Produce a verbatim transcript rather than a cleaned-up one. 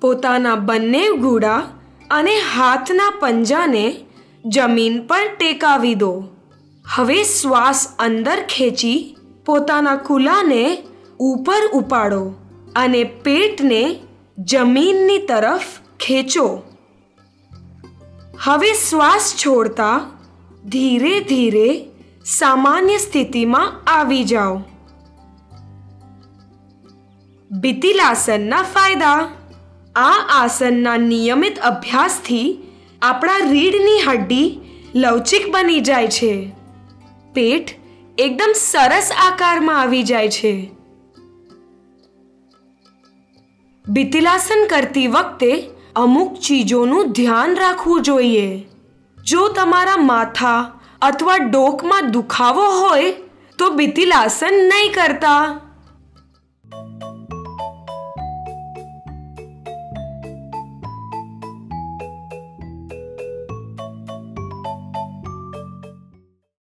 પોતાના બંને ગૂડા અને હાથના પંજાને જમીન પર ટેકાવી દો. હવે શ્વાસ અંદર ખેંચી પોતાના કુલાને ઉપર ઉપાડો અને પેટને જમીનની તરફ ખેંચો. હવે શ્વાસ છોડતા ધીરે ધીરે સામાન્ય સ્થિતિમાં આવી જાઓ. બિતિલાસનના ફાયદા. આ આસનના નિયમિત અભ્યાસથી આપણા રીઢની હડ્ડી લવચીક બની જાય છે. પેટ એકદમ સરસ આકારમાં આવી જાય છે. બિતિલાસન કરતી વખતે અમુક ચીજોનું ધ્યાન રાખવું જોઈએ. જો તમારા માથા અથવા ડોકમાં દુખાવો હોય તો બિતિલાસન નહીં કરતા.